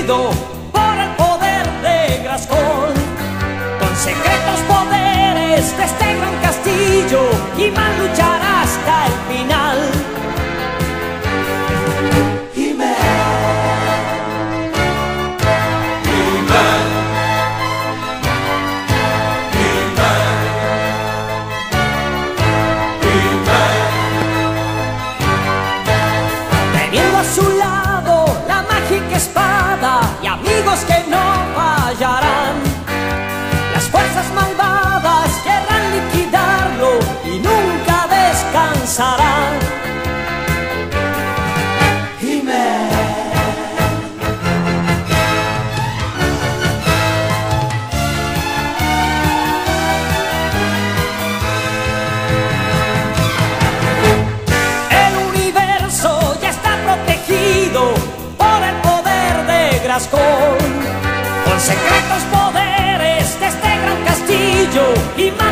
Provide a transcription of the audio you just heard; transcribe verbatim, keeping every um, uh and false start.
protegido por el poder de Grayskull, con secretos poderes de este gran castillo, y más luchará hasta el final. Teniendo a su lado la mágica espada y amigos que no fallarán, las fuerzas malvadas querrán liquidarlo y nunca descansarán. Por el poder de Grayskull, con secretos poderes de este gran castillo y más